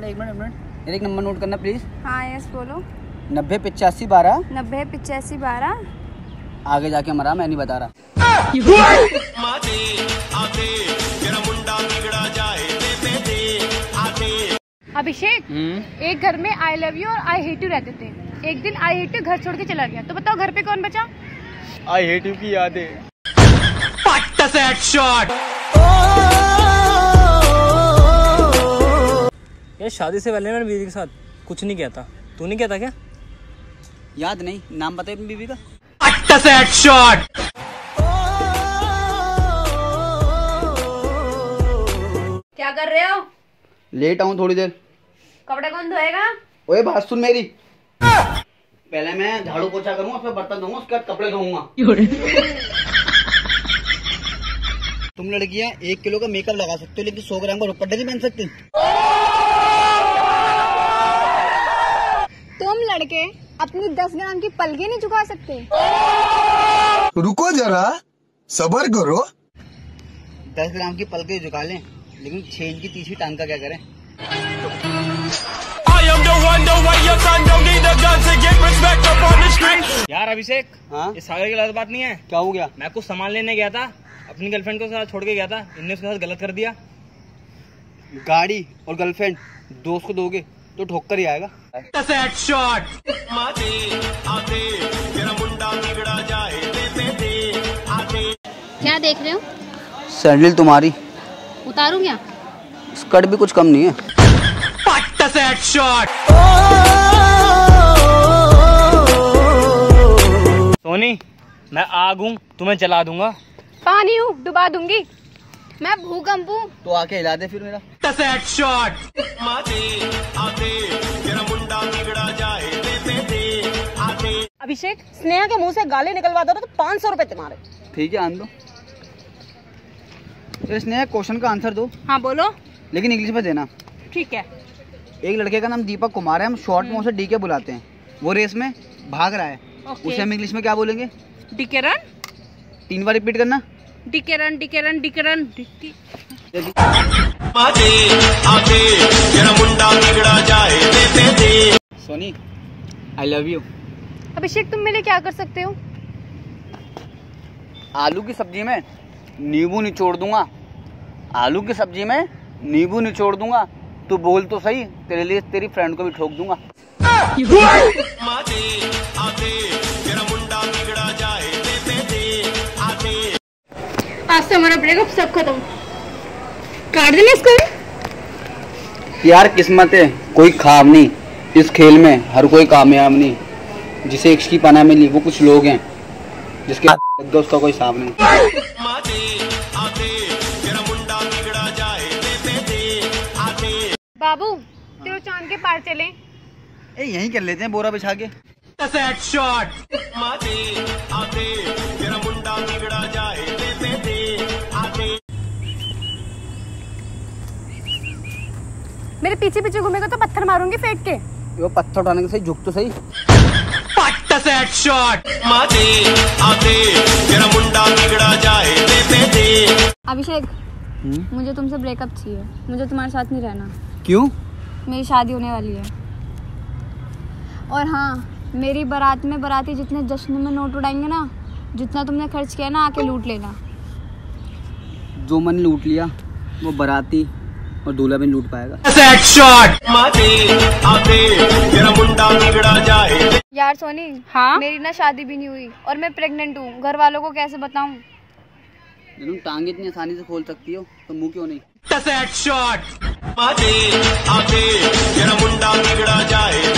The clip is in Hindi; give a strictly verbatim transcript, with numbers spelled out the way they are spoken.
एक मिनट एक मिनट एक नंबर नोट करना प्लीज। हाँ यस बोलो। नब्बे पिचासी बारह। नब्बे पिचासी बारह। आगे जाके मरा, मैं नहीं बता रहा। अभिषेक, एक घर में आई लव यू और आई हेट यू रहते थे। एक दिन आई हेट यू घर छोड़ के चला गया, तो बताओ घर पे कौन बचा? आई हेट यू की यादें। यार शादी से पहले मैंने बीवी के साथ कुछ नहीं किया था, तू नहीं किया था क्या? याद नहीं, नाम बताइए अपनी बीवी का। क्या कर रहे हो? लेट आऊँ थोड़ी देर। कपड़े कौन धोएगा? ओए बात सुन मेरी, पहले मैं झाड़ू पोछा करूँगा, फिर बर्तन धोऊंगा, उसके बाद कपड़े धोऊंगा। तुम लड़कियां एक किलो का मेकअप लगा सकते हो, लेकिन सौ ग्राम का दुपट्टा नहीं पहन सकती। तुम लड़के अपनी दस ग्राम की पलके नहीं झुका सकते। रुको जरा, सब्र करो। दस ग्राम की पलके झुका लें, लेकिन छह इंच की तीसरी टांग का क्या करें? यार अभिषेक, हाँ? ये सागर की गलत बात नहीं है। क्या हो गया? मैं कुछ सामान लेने गया था, अपनी गर्लफ्रेंड को साथ छोड़ के गया था, इनने उसके साथ गलत कर दिया। गाड़ी और गर्लफ्रेंड दोस्त को दोगे तो ठोकर ही आएगा। क्या देख रहे हो? सैंडल तुम्हारी। उतारूं क्या? स्कर्ट भी कुछ कम नहीं है। सोनी, मैं आग हूँ, तुम्हें जला दूंगा। पानी हूँ, डुबा दूंगी। मैं भूकंप हूँ। तो आके हिला दे फिर मेरा। अभिषेक, स्नेहा के मुंह से गाली निकलवा दो तो पाँच सौ रुपए तुम्हारे। ठीक है, आन दो। तो स्नेहा क्वेश्चन का आंसर दो। हाँ बोलो। लेकिन इंग्लिश में देना। ठीक है। एक लड़के का नाम दीपक कुमार है, हम शॉर्ट में उसे डी के बुलाते हैं। वो रेस में भाग रहा है, उसे हम इंग्लिश में क्या बोलेंगे? डिकेरन। तीन बार रिपीट करना। डिकेरन डिकेरन डिकेरन डिकी। Soni, I love you. Abhishek, तुम मेरे लिए क्या कर सकते हो? आलू की सब्जी में नींबू निचोड़ दूंगा। आलू की सब्जी में नींबू निचोड़ दूंगा। तू बोल तो सही, तेरे लिए तेरी फ्रेंड को भी ठोक दूंगा। आज से हमारा ब्रेकअप सब खत्म। काट देना इसको। यार किस्मत है, कोई ख्वाब नहीं। इस खेल में हर कोई कामयाब नहीं। जिसे इश्क की पनाह मिली वो कुछ लोग हैं, जिसके उसका कोई हिसाब नहीं। बाबू, तेरे चांद के पार चलें। ए, यहीं कर लेते हैं बोरा बिछा के। मेरे पीछे पीछे घूमेगा तो पत्थर मारूंगी फेंक के। वो पत्थर उठाने के सही, झुक तो सही। अभिषेक, मुझे तुमसे ब्रेकअप चाहिए। मुझे तुम्हारे साथ नहीं रहना। क्यों? मेरी शादी होने वाली है। और हाँ, मेरी बारात में बाराती जितने जश्न में नोट उड़ाएंगे ना, जितना तुमने खर्च किया ना, आके लूट लेना। जो मन लूट लिया वो बाराती और दूल्हा भी लूट पाएगा। यार सोनी, हाँ? मेरी ना शादी भी नहीं हुई और मैं प्रेग्नेंट हूँ। घर वालों को कैसे बताऊँ? तुम टांग इतनी आसानी से खोल सकती हो तो मुंह क्यों नहीं?